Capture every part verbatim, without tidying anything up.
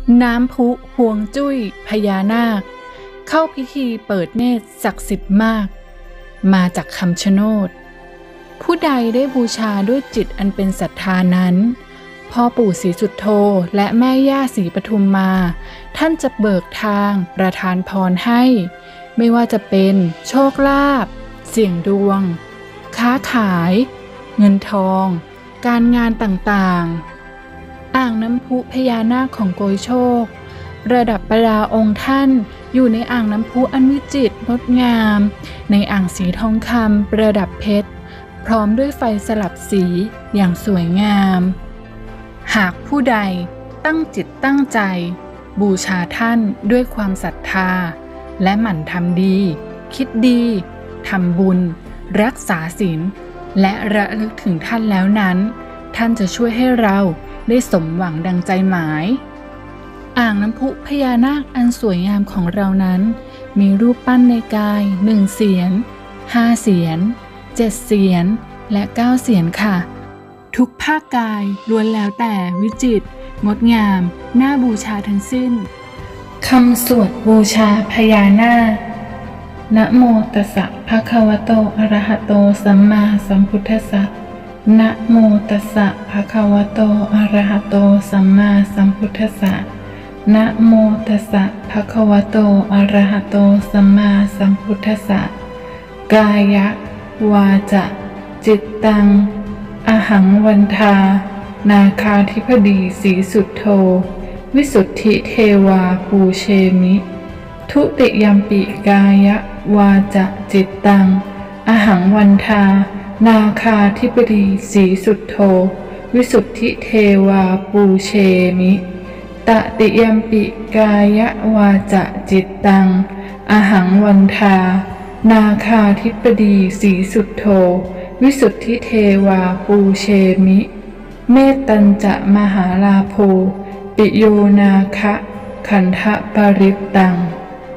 น้ำพุฮวงจุ้ยพญานาคเข้าพิธีเปิดเนตรศักดิ์สิทธิ์มากมาจากคำชะโนดผู้ใดได้บูชาด้วยจิตอันเป็นศรัทธานั้นพ่อปู่ศรีสุโธและแม่ย่าศรีปทุมมาท่านจะเบิกทางประทานพรให้ไม่ว่าจะเป็นโชคลาภเสี่ยงดวงค้าขายเงินทองการงานต่างๆอ่างน้ำพุพญานาคของโกยโชคประดับประดาองค์ท่านอยู่ในอ่างน้ำพุอันวิจิตรงดงามในอ่างสีทองคำประดับเพชรพร้อมด้วยไฟสลับสีอย่างสวยงามหากผู้ใดตั้งจิตตั้งใจบูชาท่านด้วยความศรัทธาและหมั่นทำดีคิดดีทำบุญรักษาศีลและระลึกถึงท่านแล้วนั้นท่านจะช่วยให้เราได้สมหวังดังใจหมายอ่างน้ำพุพญานาคอันสวยงามของเรานั้นมีรูปปั้นในกายหนึ่งเสียนห้าเสียนเจ็ดเสียนและเก้าเสียนค่ะทุกภาคกายล้วนแล้วแต่วิจิตรงดงามน่าบูชาทั้งสิ้นคำสวดบูชาพญานาคนะโมตัสสะภะคะวะโตอะระหะโตสัมมาสัมพุทธัสสะนะโมตัสสะภะคะวะโตอะระหะโตสัมมาสัมพุทธัสสะนะโมตัสสะภะคะวะโตอะระหะโตสัมมาสัมพุทธัสสะกายะวาจาจิตตังอหังวันทานาคาธิปดีศรีสุทโธวิสุทธิเทวาปูเชมิทุติยัมปิกายะวาจาจิตตังอหังวันทานาคาธิปดีศรีสุทโธวิสุทธิเทวาปูเชมิตติยัมปิกายะวาจาจิตตังอหังวันทานาคาธิปดีศรีสุทโธวิสุทธิเทวาปูเชมิเมตตัญจะมหาลาโภปิโยนาคะขันธปริตตัง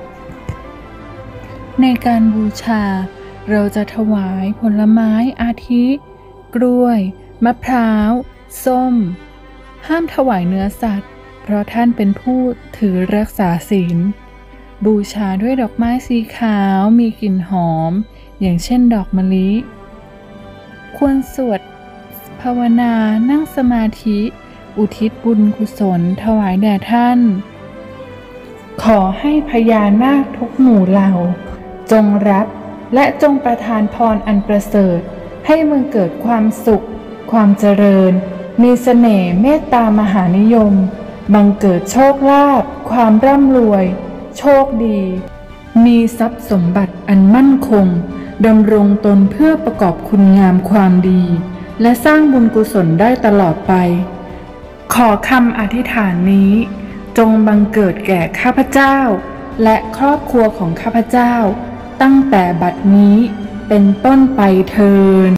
ในการบูชาเราจะถวายผลไม้อาทิกล้วยมะพร้าวส้มห้ามถวายเนื้อสัตว์เพราะท่านเป็นผู้ถือรักษาศีลบูชาด้วยดอกไม้สีขาวมีกลิ่นหอมอย่างเช่นดอกมะลิควรสวดภาวนานั่งสมาธิอุทิศบุญกุศลถวายแด่ท่านขอให้พญานาคทุกหมู่เหล่าจงรับและจงประทานพรอันประเสริฐให้มึงเกิดความสุขความเจริญมีเสน่ห์เมตตามหานิยมบังเกิดโชคลาภความร่ำรวยโชคดีมีทรัพย์สมบัติอันมั่นคงดำรงตนเพื่อประกอบคุณงามความดีและสร้างบุญกุศลได้ตลอดไปขอคำอธิษฐานนี้จงบังเกิดแก่ข้าพเจ้าและครอบครัวของข้าพเจ้าตั้งแต่บัดนี้เป็นต้นไปเทอญ